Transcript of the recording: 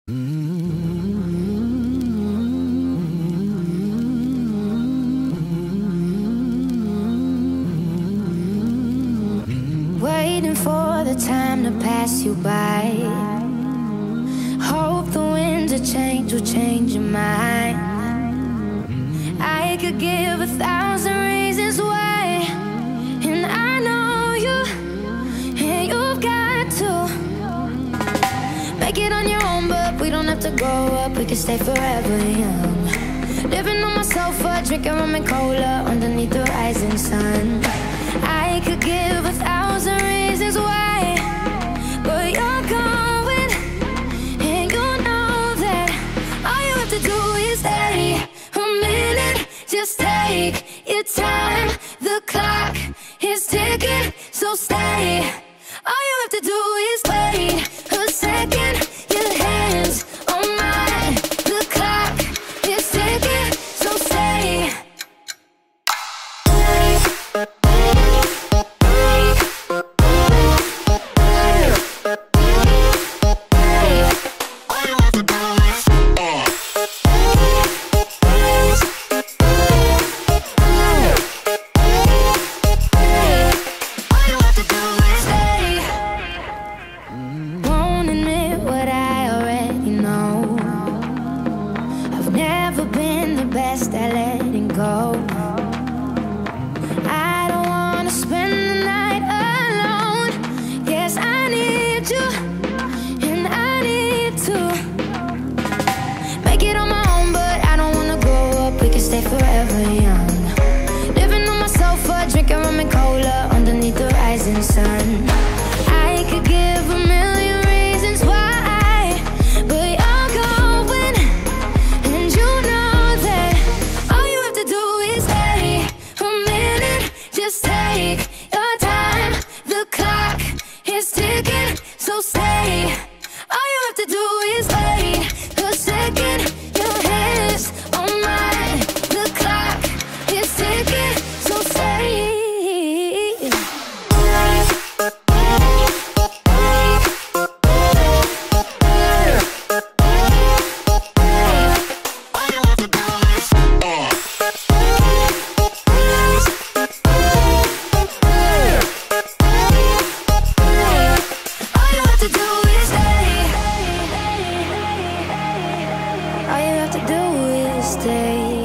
Waiting for the time to pass you by. Hope the winds of change will change your mind. I could give 1,000 reasons why, and I know you, and you've got to make it on your own, but we don't have to grow up, we can stay forever young. Living on my sofa, drinking rum and cola underneath the rising sun. I could give 1,000 reasons why, but you're going, and you know that all you have to do is stay a minute. Just take your time, the clock is ticking, so stay. All you have to do is wait a second. Your hands on mine, the clock is ticking, so stay. Won't admit what I already know. I've never been the best at letting go. I don't wanna spend the night alone. Yes, I need you, and I need to make it on my own, but I don't wanna grow up, we can stay forever young. Living on my sofa, drinking rum and cola underneath the rising sun. I could give 1,000,000 reasons why, but you're going, and you know that all you have to do is stay a minute. Just take your time, the clock is ticking, so stay. All you have to do is wait a second. Your hands on mine, the clock is ticking, so stay. All you have to do is stay.